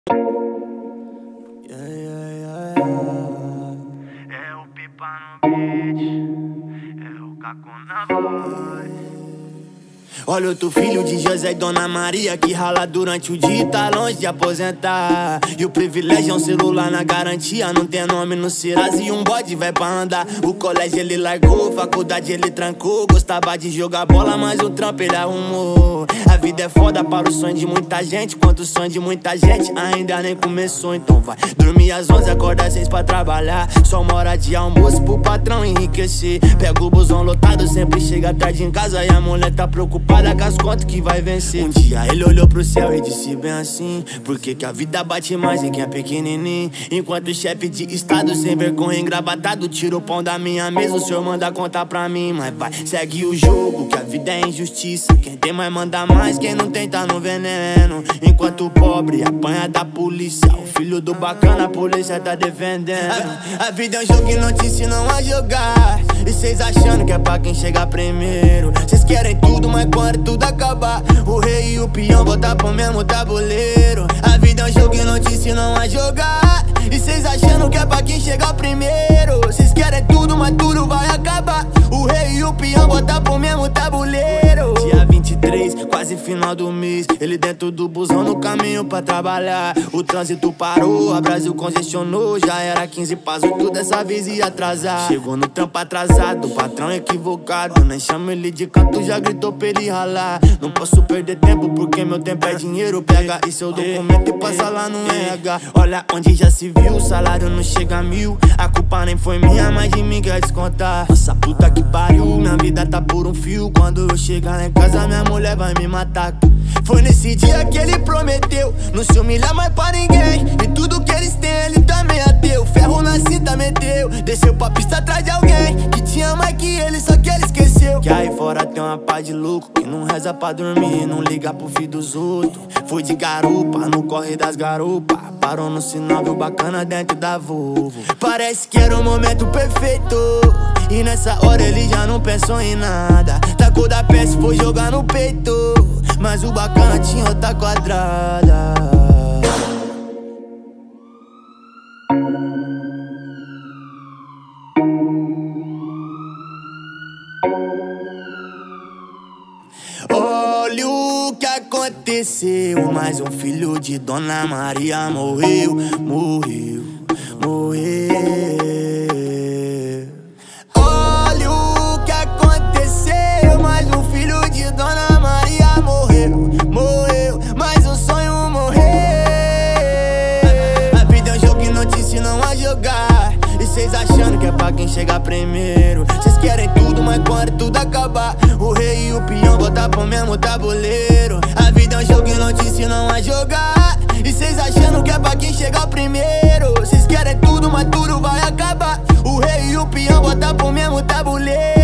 É o Pipa no beat, é o Caco na voz. Olha outro filho de José e Dona Maria que rala durante o dia e tá longe de aposentar. E o privilégio é um celular na garantia, não tem nome no Serasa e um bode vai pra andar. O colégio ele largou, faculdade ele trancou. Gostava de jogar bola, mas o trampo ele arrumou. A vida é foda para o sonho de muita gente, quanto o sonho de muita gente ainda nem começou. Então vai dormir às 11, acorda às 6 pra trabalhar. Só uma hora de almoço pro patrão enriquecer. Pega o busão lotado, sempre chega tarde em casa e a mulher tá preocupada com as contas que vai vencer. Um dia ele olhou pro céu e disse bem assim: por que que a vida bate mais em quem é pequenininho? Enquanto o chefe de estado sem vergonha engravatado tira o pão da minha mesa, o senhor manda contar pra mim. Mas vai, segue o jogo, que a vida é injustiça. Quem tem mais manda mais, quem não tem tá no veneno. Enquanto o pobre apanha da polícia, o filho do bacana a polícia tá defendendo. A vida é um jogo que não te ensinam a jogar, e cês achando que é pra quem chega primeiro. Cês querem tudo, mas quando tudo acabar, o rei e o peão botar pro mesmo tabuleiro. A vida é um jogo que não te ensinam a jogar, e cês achando que é pra quem chegar primeiro. Cês querem tudo, mas tudo vai acabar, o rei e o peão botar pro mesmo tabuleiro. Dia 23, quase final do mês, ele dentro do busão no caminho pra trabalhar. O trânsito parou, a Brasil congestionou. Já era 15 pras 8, dessa vez ia atrasar. Chegou no trampo atrasado, o patrão equivocado. Nem chama ele de canto, já gritou pra ele ralar. Não posso perder tempo porque meu tempo é dinheiro. Pega e seu documento e passa lá no RH. Olha onde já se viu, o salário não chega a 1000. A culpa nem foi minha, mas de mim quer descontar. Nossa puta que pariu, minha vida tá por um fio. Quando eu chegar lá em casa minha mulher vai me matar. Foi nesse dia que ele prometeu não se humilhar mais pra ninguém, e tudo que eles têm ele também ateu. Ferro na cinta meteu, desceu pra pista atrás de alguém que tinha mais que ele, só que ele esqueceu. Que aí fora tem uma pá de louco que não reza pra dormir, não liga pro filho dos outros. Foi de garupa, no corre das garupas, parou no sinal, viu bacana dentro da Volvo. Parece que era o momento perfeito, e nessa hora ele já não pensou em nada. Tacou da peça e foi jogar no peito, mas o bacana tinha outra quadrada. Olha o que aconteceu, mais um filho de Dona Maria morreu, morreu, morreu. Olha o que aconteceu, mais um filho de Dona Maria morreu, morreu, mais um sonho morreu. A vida é um jogo que não te ensinam a jogar, e cês achando que é pra quem chegar primeiro. Cês querem tudo, mas quando tudo acabar, o rei e o peão botar pro mesmo tabuleiro. A vida é um jogo que não te ensinam a jogar, e cês achando que é pra quem chegar primeiro. Cês querem tudo, mas tudo vai acabar, o rei e o peão botar pro mesmo tabuleiro.